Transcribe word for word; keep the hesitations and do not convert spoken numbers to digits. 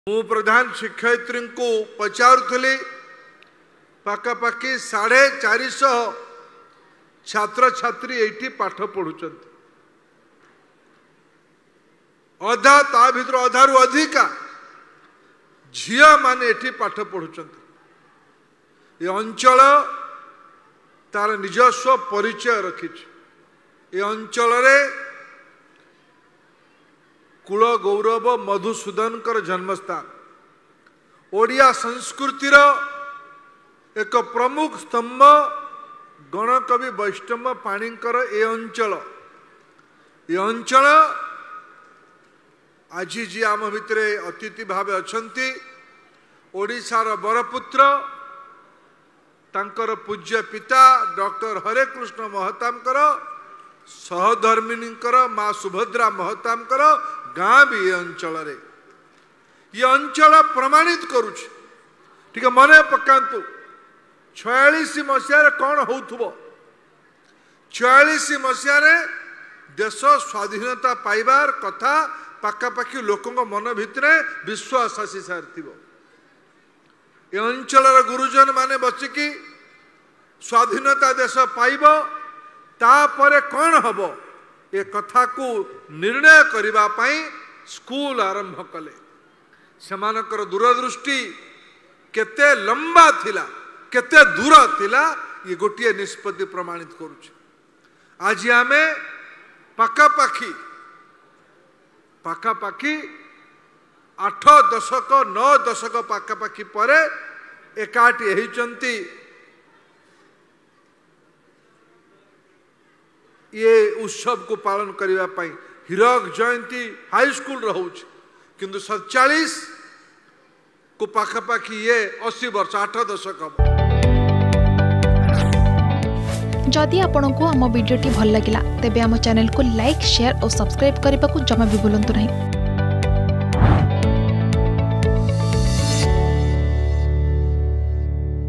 मु प्रधान शिक्षयित्री को पचारुली पाखापाखि साढ़े चार सौ छात्र छात्री ये पाठ पढ़ुं अधा ता भर अधारू अधिका झील माने ये पाठ पढ़ुं ये अंचल तार निजस्व परिचय रखी ये अंचल कुल गौरव मधुसूदन जन्मस्थान ओडिया संस्कृतिर एक प्रमुख स्तंभ गणकवि वैष्णव पाणीकर ए अंचल ये अंचल आज जी आम भितर अतिथि भाव अछंती ओडिशार बरपुत्र तांकर पूज्य पिता डॉक्टर हरे कृष्ण महतामकर सहधर्मिणीकर माँ सुभद्रा महतामकर गाँ भी ये अंचल रे ये अंचल प्रमाणित करुछ ठीक मन पकांतु छयालीस मसीह कौन हो छयालीस मसीह देश स्वाधीनता पाइबार कथा पाखापाखि लोकों मन भितर विश्वास आसी सारी ये अंचल गुरुजन माने बचिकी स्वाधीनता देश पाइब तापर कौन हम ये कथा को निर्णय करिबा पाई स्कूल आरंभ कले सेमानकर दूरदृष्टि केते लंबा थिला केते दूर थिला ये गोटे निष्पत्ति प्रमाणित करुछ आज आमे पाखापाखि पाखापाखि आठ दशक नौ दशक पाखापाखि पर एकाठी होइचंती ये उत्सव को पालन करने पाई हीरक जयंती हाई स्कूल रोच किंतु सतचालीस को पाखापाखि ये अस्सी वर्ष आठ दशक हम जदि आपंक आम भिडी भल लगा तेब आम चैनल को लाइक शेयर और सब्सक्राइब करने को जमा भी भूलु नहीं।